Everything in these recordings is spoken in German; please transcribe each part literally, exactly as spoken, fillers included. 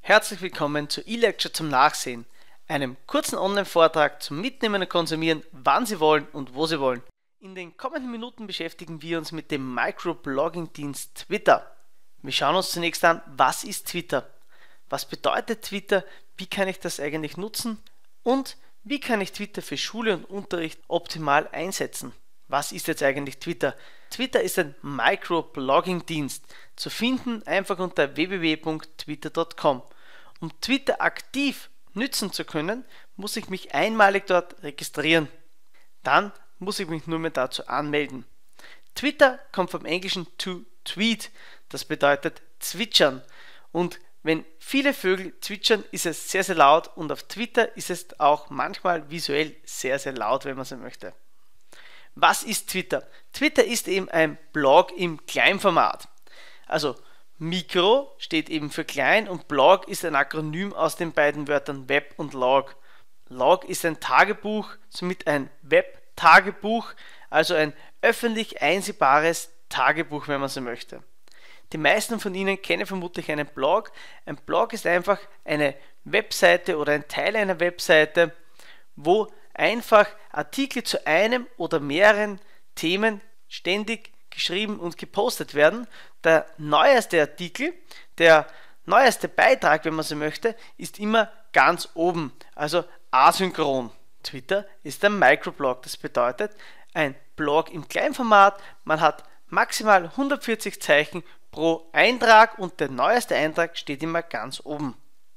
Herzlich willkommen zur eLecture zum Nachsehen, einem kurzen Online-Vortrag zum Mitnehmen und Konsumieren, wann Sie wollen und wo Sie wollen. In den kommenden Minuten beschäftigen wir uns mit dem Microblogging-Dienst Twitter. Wir schauen uns zunächst an, was ist Twitter? Was bedeutet Twitter? Wie kann ich das eigentlich nutzen? Und wie kann ich Twitter für Schule und Unterricht optimal einsetzen? Was ist jetzt eigentlich Twitter? Twitter ist ein Microblogging-Dienst, zu finden einfach unter w w w punkt twitter punkt com. Um Twitter aktiv nützen zu können, muss ich mich einmalig dort registrieren. Dann muss ich mich nur mehr dazu anmelden. Twitter kommt vom englischen to tweet, das bedeutet zwitschern. Und wenn viele Vögel zwitschern, ist es sehr, sehr laut, und auf Twitter ist es auch manchmal visuell sehr, sehr laut, wenn man so möchte. Was ist Twitter? Twitter ist eben ein Blog im Kleinformat. Also Mikro steht eben für klein und Blog ist ein Akronym aus den beiden Wörtern Web und Log. Log ist ein Tagebuch, somit ein Web-Tagebuch, also ein öffentlich einsehbares Tagebuch, wenn man so möchte. Die meisten von Ihnen kennen vermutlich einen Blog. Ein Blog ist einfach eine Webseite oder ein Teil einer Webseite, wo einfach Artikel zu einem oder mehreren Themen ständig geschrieben und gepostet werden. Der neueste Artikel, der neueste Beitrag, wenn man so möchte, ist immer ganz oben, also asynchron. Twitter ist ein Microblog, das bedeutet ein Blog im Kleinformat. Man hat maximal hundertvierzig Zeichen pro Eintrag und der neueste Eintrag steht immer ganz oben.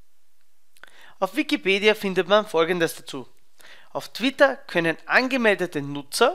Auf Wikipedia findet man Folgendes dazu. Auf Twitter können angemeldete Nutzer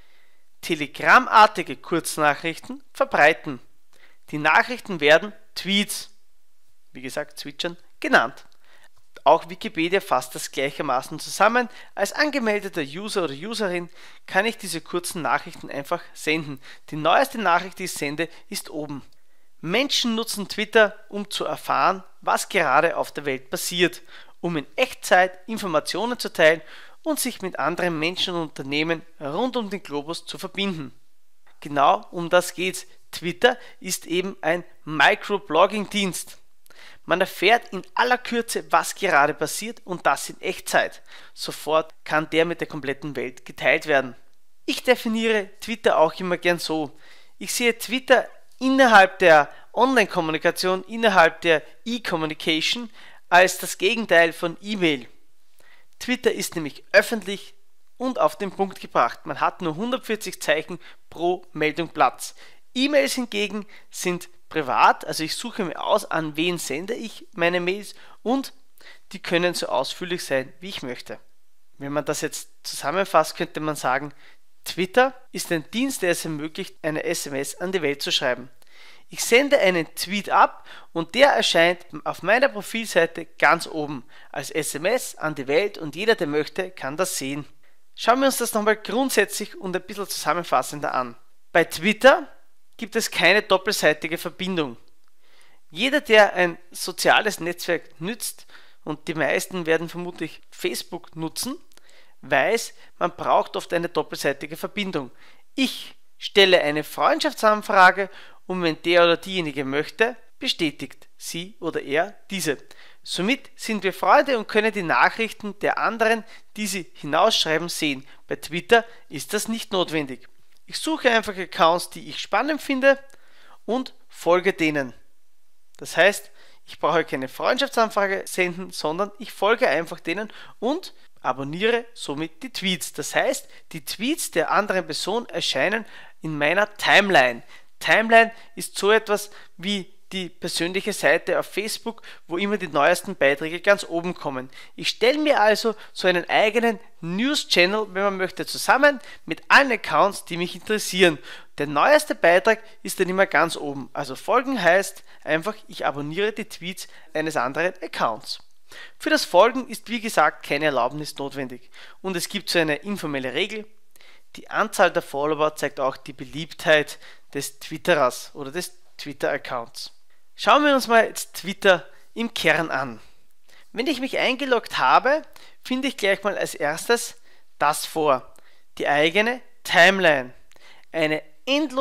telegrammartige Kurznachrichten verbreiten. Die Nachrichten werden Tweets, wie gesagt zwitschern, genannt. Auch Wikipedia fasst das gleichermaßen zusammen. Als angemeldeter User oder Userin kann ich diese kurzen Nachrichten einfach senden. Die neueste Nachricht, die ich sende, ist oben. Menschen nutzen Twitter, um zu erfahren, was gerade auf der Welt passiert, um in Echtzeit Informationen zu teilen und sich mit anderen Menschen und Unternehmen rund um den Globus zu verbinden. Genau um das geht's. Twitter ist eben ein Microblogging-Dienst. Man erfährt in aller Kürze, was gerade passiert, und das in Echtzeit. Sofort kann der mit der kompletten Welt geteilt werden. Ich definiere Twitter auch immer gern so. Ich sehe Twitter innerhalb der Online-Kommunikation, innerhalb der E-Communication als das Gegenteil von E-Mail. Twitter ist nämlich öffentlich und auf den Punkt gebracht. Man hat nur hundertvierzig Zeichen pro Meldung Platz. E-Mails hingegen sind privat, also ich suche mir aus, an wen sende ich meine Mails, und die können so ausführlich sein, wie ich möchte. Wenn man das jetzt zusammenfasst, könnte man sagen, Twitter ist ein Dienst, der es ermöglicht, eine S M S an die Welt zu schreiben. Ich sende einen Tweet ab und der erscheint auf meiner Profilseite ganz oben als S M S an die Welt, und jeder, der möchte, kann das sehen. Schauen wir uns das nochmal grundsätzlich und ein bisschen zusammenfassender an. Bei Twitter gibt es keine doppelseitige Verbindung. Jeder, der ein soziales Netzwerk nützt, und die meisten werden vermutlich Facebook nutzen, weiß, man braucht oft eine doppelseitige Verbindung. Ich stelle eine Freundschaftsanfrage, und wenn der oder diejenige möchte, bestätigt sie oder er diese. Somit sind wir Freunde und können die Nachrichten der anderen, die sie hinausschreiben, sehen. Bei Twitter ist das nicht notwendig. Ich suche einfach Accounts, die ich spannend finde, und folge denen. Das heißt, ich brauche keine Freundschaftsanfrage senden, sondern ich folge einfach denen und abonniere somit die Tweets. Das heißt, die Tweets der anderen Person erscheinen in meiner Timeline. Timeline ist so etwas wie die persönliche Seite auf Facebook, wo immer die neuesten Beiträge ganz oben kommen. Ich stelle mir also so einen eigenen News-Channel, wenn man möchte, zusammen mit allen Accounts, die mich interessieren. Der neueste Beitrag ist dann immer ganz oben. Also folgen heißt einfach, ich abonniere die Tweets eines anderen Accounts. Für das Folgen ist wie gesagt keine Erlaubnis notwendig. Und es gibt so eine informelle Regel: Die Anzahl der Follower zeigt auch die Beliebtheit des Twitterers oder des Twitter-Accounts. Schauen wir uns mal jetzt Twitter im Kern an. Wenn ich mich eingeloggt habe, finde ich gleich mal als erstes das vor: die eigene Timeline. Eine endlos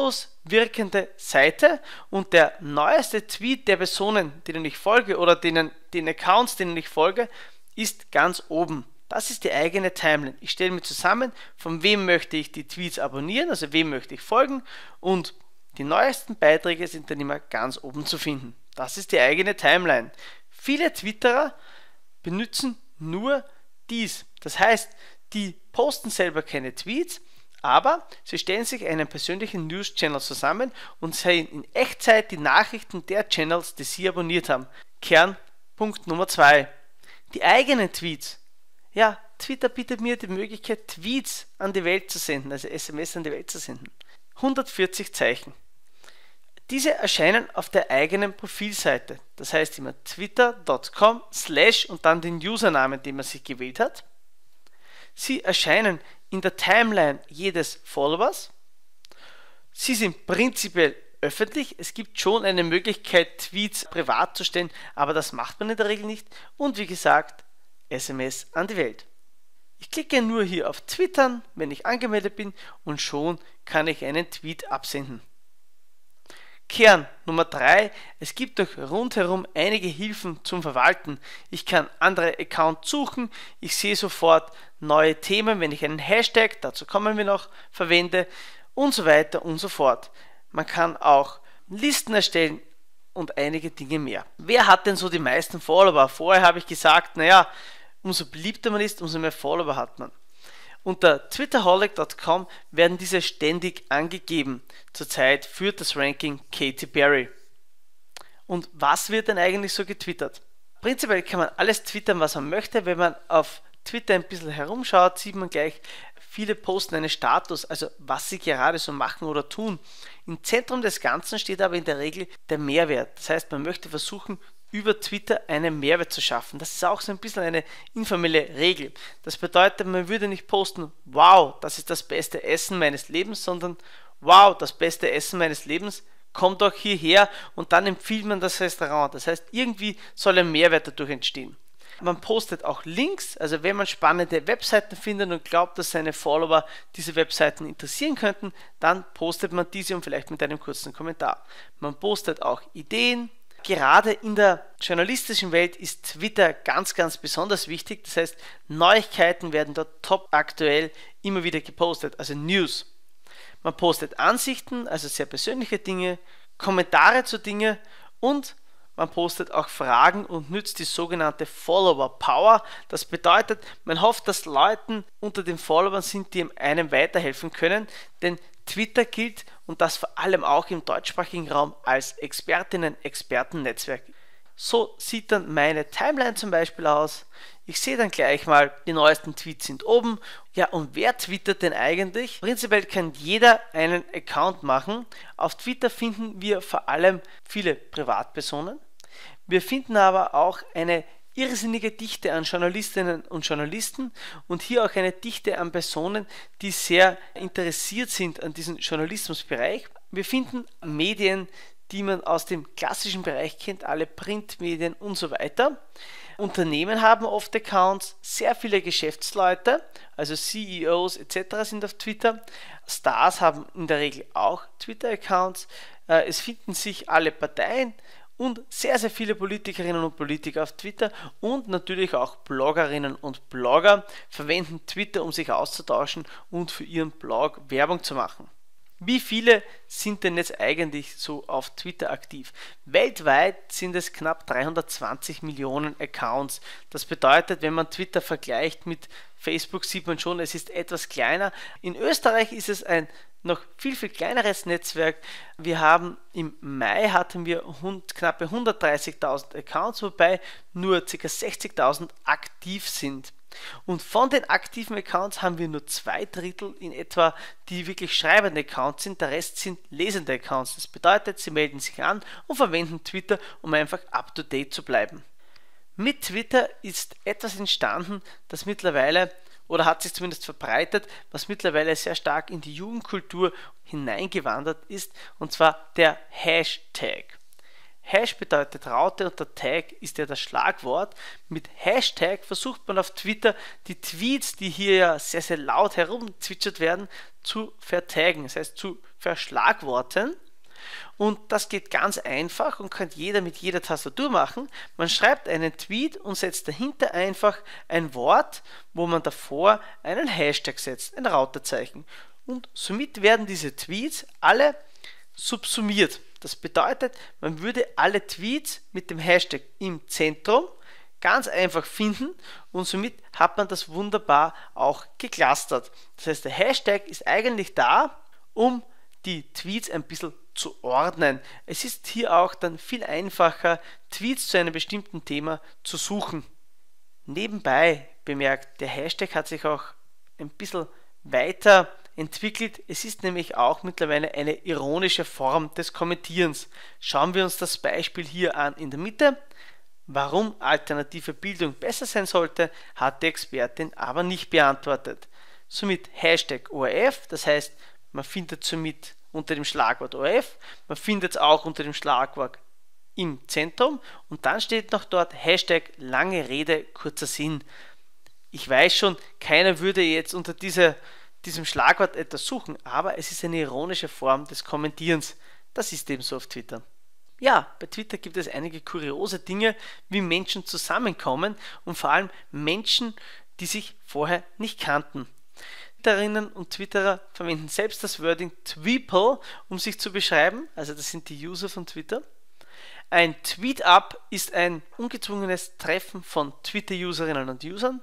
wirkende Seite und der neueste Tweet der Personen, denen ich folge oder denen, den Accounts, denen ich folge, ist ganz oben. Das ist die eigene Timeline. Ich stelle mir zusammen, von wem möchte ich die Tweets abonnieren, also wem möchte ich folgen, und die neuesten Beiträge sind dann immer ganz oben zu finden. Das ist die eigene Timeline. Viele Twitterer benutzen nur dies. Das heißt, die posten selber keine Tweets, aber sie stellen sich einen persönlichen News-Channel zusammen und sehen in Echtzeit die Nachrichten der Channels, die sie abonniert haben. Kernpunkt Nummer zwei. Die eigenen Tweets. Ja, Twitter bietet mir die Möglichkeit, Tweets an die Welt zu senden, also S M S an die Welt zu senden. hundertvierzig Zeichen. Diese erscheinen auf der eigenen Profilseite. Das heißt immer twitter punkt com slash und dann den Usernamen, den man sich gewählt hat. Sie erscheinen in der Timeline jedes Followers. Sie sind prinzipiell öffentlich. Es gibt schon eine Möglichkeit, Tweets privat zu stellen, aber das macht man in der Regel nicht. Und wie gesagt, S M S an die Welt. Ich klicke nur hier auf Twittern, wenn ich angemeldet bin, und schon kann ich einen Tweet absenden. Kern Nummer drei. Es gibt doch rundherum einige Hilfen zum Verwalten. Ich kann andere Accounts suchen, ich sehe sofort neue Themen, wenn ich einen Hashtag, dazu kommen wir noch, verwende und so weiter und so fort. Man kann auch Listen erstellen und einige Dinge mehr. Wer hat denn so die meisten Follower? Vorher habe ich gesagt, naja, umso beliebter man ist, umso mehr Follower hat man. Unter twitterholic punkt com werden diese ständig angegeben. Zurzeit führt das Ranking Katy Perry. Und was wird denn eigentlich so getwittert? Prinzipiell kann man alles twittern, was man möchte. Wenn man auf Twitter ein bisschen herumschaut, sieht man gleich, viele posten einen Status, also was sie gerade so machen oder tun. Im Zentrum des Ganzen steht aber in der Regel der Mehrwert. Das heißt, man möchte versuchen, über Twitter einen Mehrwert zu schaffen. Das ist auch so ein bisschen eine informelle Regel. Das bedeutet, man würde nicht posten, wow, das ist das beste Essen meines Lebens, sondern wow, das beste Essen meines Lebens, kommt doch hierher, und dann empfiehlt man das Restaurant. Das heißt, irgendwie soll ein Mehrwert dadurch entstehen. Man postet auch Links, also wenn man spannende Webseiten findet und glaubt, dass seine Follower diese Webseiten interessieren könnten, dann postet man diese und vielleicht mit einem kurzen Kommentar. Man postet auch Ideen. Gerade in der journalistischen Welt ist Twitter ganz, ganz besonders wichtig. Das heißt, Neuigkeiten werden dort top aktuell immer wieder gepostet, also News. Man postet Ansichten, also sehr persönliche Dinge, Kommentare zu Dingen, und man postet auch Fragen und nützt die sogenannte Follower Power. Das bedeutet, man hofft, dass Leuten unter den Followern sind, die einem weiterhelfen können, denn Twitter gilt, und das vor allem auch im deutschsprachigen Raum, als Expertinnen-Experten-Netzwerk. So sieht dann meine Timeline zum Beispiel aus. Ich sehe dann gleich mal, die neuesten Tweets sind oben. Ja, und wer twittert denn eigentlich? Prinzipiell kann jeder einen Account machen. Auf Twitter finden wir vor allem viele Privatpersonen. Wir finden aber auch eine irrsinnige Dichte an Journalistinnen und Journalisten und hier auch eine Dichte an Personen, die sehr interessiert sind an diesem Journalismusbereich. Wir finden Medien, die man aus dem klassischen Bereich kennt, alle Printmedien und so weiter. Unternehmen haben oft Accounts, sehr viele Geschäftsleute, also C E Os et cetera sind auf Twitter. Stars haben in der Regel auch Twitter-Accounts. Es finden sich alle Parteien und sehr, sehr viele Politikerinnen und Politiker auf Twitter, und natürlich auch Bloggerinnen und Blogger verwenden Twitter, um sich auszutauschen und für ihren Blog Werbung zu machen. Wie viele sind denn jetzt eigentlich so auf Twitter aktiv? Weltweit sind es knapp dreihundertzwanzig Millionen Accounts. Das bedeutet, wenn man Twitter vergleicht mit Facebook, sieht man schon, es ist etwas kleiner. In Österreich ist es ein noch viel, viel kleineres Netzwerk. Wir haben im Mai hatten wir knappe hundertdreißigtausend Accounts, wobei nur ca. sechzigtausend aktiv sind. Und von den aktiven Accounts haben wir nur zwei Drittel in etwa, die wirklich schreibende Accounts sind. Der Rest sind lesende Accounts. Das bedeutet, sie melden sich an und verwenden Twitter, um einfach up to date zu bleiben. Mit Twitter ist etwas entstanden, das mittlerweile, oder hat sich zumindest verbreitet, was mittlerweile sehr stark in die Jugendkultur hineingewandert ist, und zwar der Hashtag. Hash bedeutet Raute und der Tag ist ja das Schlagwort. Mit Hashtag versucht man auf Twitter die Tweets, die hier ja sehr, sehr laut herumzwitschert werden, zu vertaggen, das heißt zu verschlagworten. Und das geht ganz einfach und kann jeder mit jeder Tastatur machen. Man schreibt einen Tweet und setzt dahinter einfach ein Wort, wo man davor einen Hashtag setzt, ein Rautezeichen. Und somit werden diese Tweets alle subsumiert. Das bedeutet, man würde alle Tweets mit dem Hashtag im Zentrum ganz einfach finden und somit hat man das wunderbar auch geclustert. Das heißt, der Hashtag ist eigentlich da, um die Tweets ein bisschen zu ordnen. Es ist hier auch dann viel einfacher, Tweets zu einem bestimmten Thema zu suchen. Nebenbei bemerkt, der Hashtag hat sich auch ein bisschen weiter entwickelt. Es ist nämlich auch mittlerweile eine ironische Form des Kommentierens. Schauen wir uns das Beispiel hier an in der Mitte. Warum alternative Bildung besser sein sollte, hat die Expertin aber nicht beantwortet. Somit Hashtag O R F, das heißt, man findet somit unter dem Schlagwort O R F, man findet es auch unter dem Schlagwort im Zentrum und dann steht noch dort Hashtag lange Rede, kurzer Sinn. Ich weiß schon, keiner würde jetzt unter dieser, diesem Schlagwort etwas suchen, aber es ist eine ironische Form des Kommentierens. Das ist eben so auf Twitter. Ja, bei Twitter gibt es einige kuriose Dinge, wie Menschen zusammenkommen und vor allem Menschen, die sich vorher nicht kannten. Twitterinnen und Twitterer verwenden selbst das Wording Tweeple, um sich zu beschreiben, also das sind die User von Twitter. Ein Tweet-Up ist ein ungezwungenes Treffen von Twitter-Userinnen und Usern.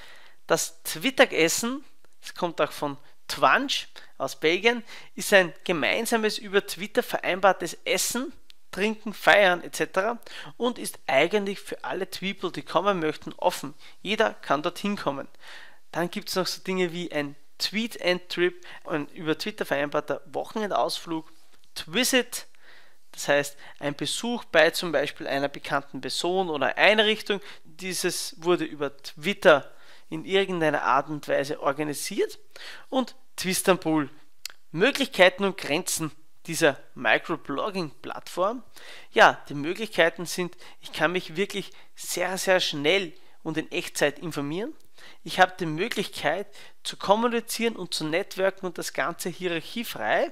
Das Twitteressen, das kommt auch von Twanch aus Belgien, ist ein gemeinsames über Twitter vereinbartes Essen, Trinken, Feiern et cetera und ist eigentlich für alle Tweeple, die kommen möchten, offen. Jeder kann dorthin kommen. Dann gibt es noch so Dinge wie ein Tweet and Trip, ein über Twitter vereinbarter Wochenendausflug, Twisit, das heißt ein Besuch bei zum Beispiel einer bekannten Person oder Einrichtung. Dieses wurde über Twitter in irgendeiner Art und Weise organisiert. Und Twistanbul, Möglichkeiten und Grenzen dieser Microblogging-Plattform. Ja, die Möglichkeiten sind, ich kann mich wirklich sehr, sehr schnell und in Echtzeit informieren. Ich habe die Möglichkeit zu kommunizieren und zu networken und das Ganze hierarchiefrei.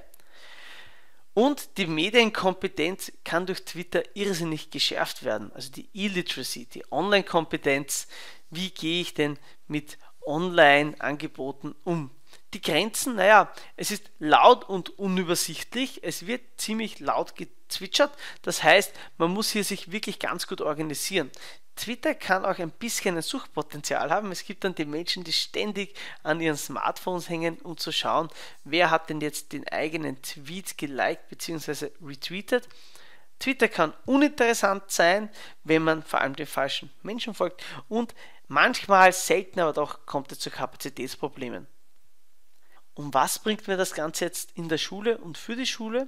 Und die Medienkompetenz kann durch Twitter irrsinnig geschärft werden. Also die E-Literacy, die Online-Kompetenz. Wie gehe ich denn mit Online-Angeboten um? Die Grenzen, naja, es ist laut und unübersichtlich. Es wird ziemlich laut gezwitschert. Das heißt, man muss hier sich wirklich ganz gut organisieren. Twitter kann auch ein bisschen ein Suchpotenzial haben. Es gibt dann die Menschen, die ständig an ihren Smartphones hängen, um zu schauen, wer hat denn jetzt den eigenen Tweet geliked bzw. retweetet. Twitter kann uninteressant sein, wenn man vor allem den falschen Menschen folgt und manchmal, selten aber doch, kommt es zu Kapazitätsproblemen. Und was bringt mir das Ganze jetzt in der Schule und für die Schule?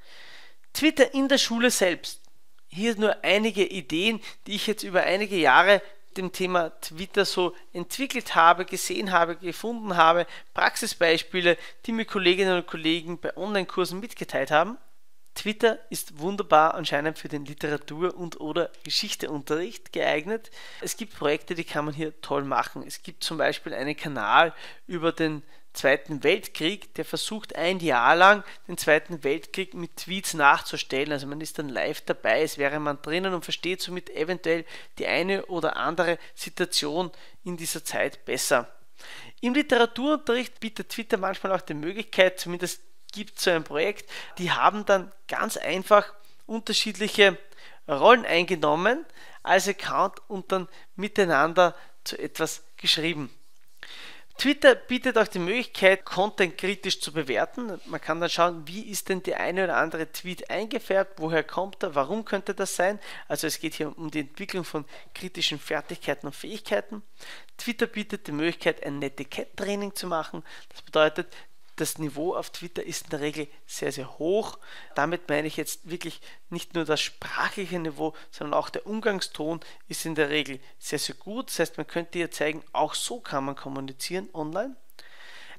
Twitter in der Schule selbst. Hier nur einige Ideen, die ich jetzt über einige Jahre dem Thema Twitter so entwickelt habe, gesehen habe, gefunden habe, Praxisbeispiele, die mir Kolleginnen und Kollegen bei Online-Kursen mitgeteilt haben. Twitter ist wunderbar anscheinend für den Literatur- und oder Geschichteunterricht geeignet. Es gibt Projekte, die kann man hier toll machen. Es gibt zum Beispiel einen Kanal über den Zweiten Weltkrieg, der versucht ein Jahr lang den Zweiten Weltkrieg mit Tweets nachzustellen. Also man ist dann live dabei, es wäre man drinnen und versteht somit eventuell die eine oder andere Situation in dieser Zeit besser. Im Literaturunterricht bietet Twitter manchmal auch die Möglichkeit, zumindest gibt es so ein Projekt, die haben dann ganz einfach unterschiedliche Rollen eingenommen als Account und dann miteinander zu etwas geschrieben. Twitter bietet auch die Möglichkeit, Content kritisch zu bewerten. Man kann dann schauen, wie ist denn der eine oder andere Tweet eingefärbt, woher kommt er, warum könnte das sein. Also es geht hier um die Entwicklung von kritischen Fertigkeiten und Fähigkeiten. Twitter bietet die Möglichkeit, ein Netiquette-Training zu machen. Das bedeutet, das Niveau auf Twitter ist in der Regel sehr, sehr hoch. Damit meine ich jetzt wirklich nicht nur das sprachliche Niveau, sondern auch der Umgangston ist in der Regel sehr, sehr gut. Das heißt, man könnte hier zeigen, auch so kann man kommunizieren online.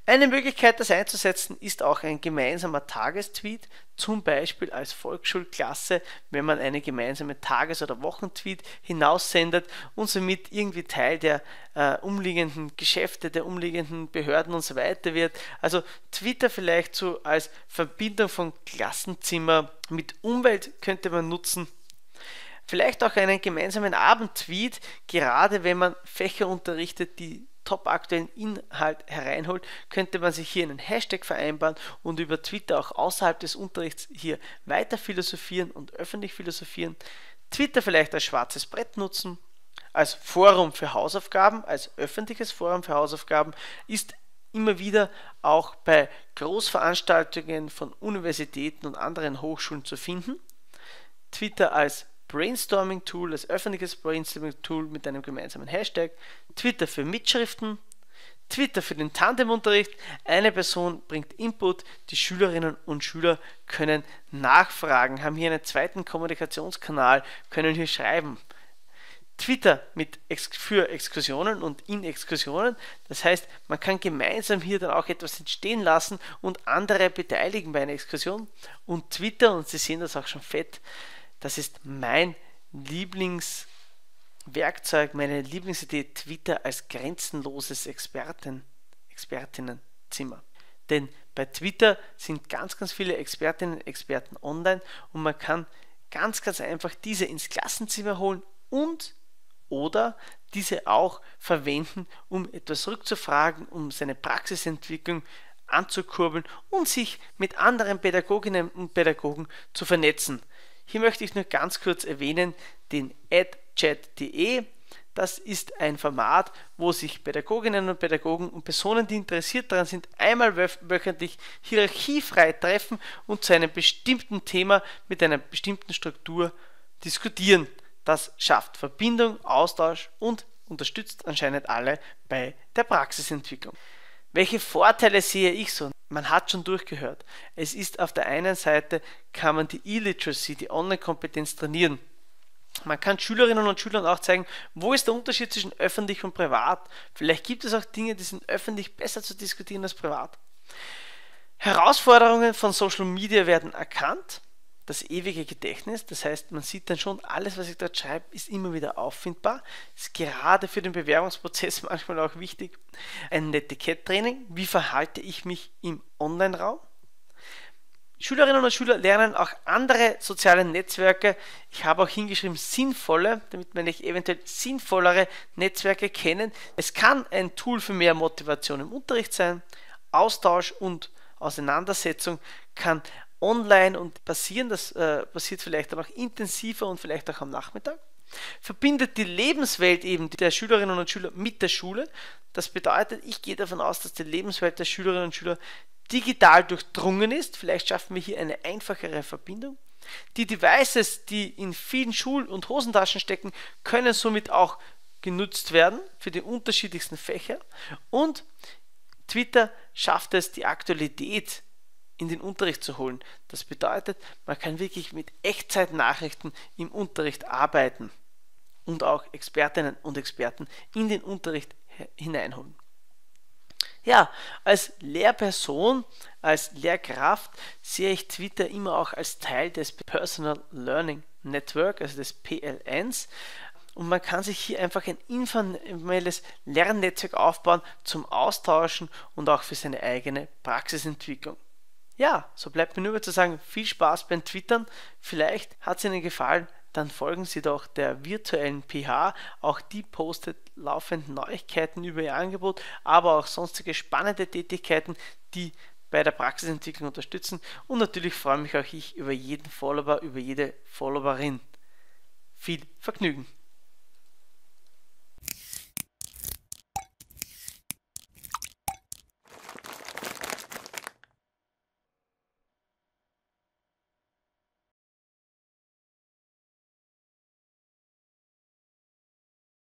Eine Möglichkeit, das einzusetzen, ist auch ein gemeinsamer Tagestweet, zum Beispiel als Volksschulklasse, wenn man eine gemeinsame Tages- oder Wochentweet hinaussendet und somit irgendwie Teil der äh, umliegenden Geschäfte, der umliegenden Behörden und so weiter wird. Also Twitter vielleicht so als Verbindung von Klassenzimmer mit Umwelt könnte man nutzen. Vielleicht auch einen gemeinsamen Abendtweet, gerade wenn man Fächer unterrichtet, die topaktuellen Inhalt hereinholt, könnte man sich hier einen Hashtag vereinbaren und über Twitter auch außerhalb des Unterrichts hier weiter philosophieren und öffentlich philosophieren. Twitter vielleicht als schwarzes Brett nutzen, als Forum für Hausaufgaben, als öffentliches Forum für Hausaufgaben, ist immer wieder auch bei Großveranstaltungen von Universitäten und anderen Hochschulen zu finden. Twitter als Brainstorming-Tool, als öffentliches Brainstorming-Tool mit einem gemeinsamen Hashtag, Twitter für Mitschriften, Twitter für den Tandemunterricht, eine Person bringt Input, die Schülerinnen und Schüler können nachfragen, haben hier einen zweiten Kommunikationskanal, können hier schreiben. Twitter mit Ex- für Exkursionen und in Exkursionen, das heißt, man kann gemeinsam hier dann auch etwas entstehen lassen und andere beteiligen bei einer Exkursion. Und Twitter, und Sie sehen das auch schon fett, das ist mein Lieblingswerkzeug, meine Lieblingsidee, Twitter als grenzenloses Experten, Expertinnenzimmer. Denn bei Twitter sind ganz, ganz viele Expertinnen und Experten online und man kann ganz, ganz einfach diese ins Klassenzimmer holen und oder diese auch verwenden, um etwas rückzufragen, um seine Praxisentwicklung anzukurbeln und sich mit anderen Pädagoginnen und Pädagogen zu vernetzen. Hier möchte ich nur ganz kurz erwähnen den edchat punkt de. Das ist ein Format, wo sich Pädagoginnen und Pädagogen und Personen, die interessiert daran sind, einmal wöchentlich hierarchiefrei treffen und zu einem bestimmten Thema mit einer bestimmten Struktur diskutieren. Das schafft Verbindung, Austausch und unterstützt anscheinend alle bei der Praxisentwicklung. Welche Vorteile sehe ich so? Man hat schon durchgehört. Es ist auf der einen Seite, kann man die E-Literacy, die Online-Kompetenz trainieren. Man kann Schülerinnen und Schülern auch zeigen, wo ist der Unterschied zwischen öffentlich und privat. Vielleicht gibt es auch Dinge, die sind öffentlich besser zu diskutieren als privat. Herausforderungen von Social Media werden erkannt. Das ewige Gedächtnis, das heißt, man sieht dann schon, alles, was ich dort schreibe, ist immer wieder auffindbar. Ist gerade für den Bewerbungsprozess manchmal auch wichtig. Ein Etikett-Training, wie verhalte ich mich im Online-Raum? Schülerinnen und Schüler lernen auch andere soziale Netzwerke. Ich habe auch hingeschrieben sinnvolle, damit meine ich eventuell sinnvollere Netzwerke kennen. Es kann ein Tool für mehr Motivation im Unterricht sein. Austausch und Auseinandersetzung kann online und passieren, das äh, passiert vielleicht dann auch intensiver und vielleicht auch am Nachmittag. Verbindet die Lebenswelt eben der Schülerinnen und Schüler mit der Schule. Das bedeutet, ich gehe davon aus, dass die Lebenswelt der Schülerinnen und Schüler digital durchdrungen ist. Vielleicht schaffen wir hier eine einfachere Verbindung. Die Devices, die in vielen Schul- und Hosentaschen stecken, können somit auch genutzt werden für die unterschiedlichsten Fächer. Und Twitter schafft es, die Aktualität in den Unterricht zu holen. Das bedeutet, man kann wirklich mit Echtzeitnachrichten im Unterricht arbeiten und auch Expertinnen und Experten in den Unterricht hineinholen. Ja, als Lehrperson, als Lehrkraft sehe ich Twitter immer auch als Teil des Personal Learning Network, also des P L Ns. Und man kann sich hier einfach ein informelles Lernnetzwerk aufbauen zum Austauschen und auch für seine eigene Praxisentwicklung. Ja, so bleibt mir nur mehr zu sagen, viel Spaß beim Twittern. Vielleicht hat es Ihnen gefallen, dann folgen Sie doch der virtuellen P H. Auch die postet laufend Neuigkeiten über ihr Angebot, aber auch sonstige spannende Tätigkeiten, die bei der Praxisentwicklung unterstützen. Und natürlich freue mich auch ich über jeden Follower, über jede Followerin. Viel Vergnügen!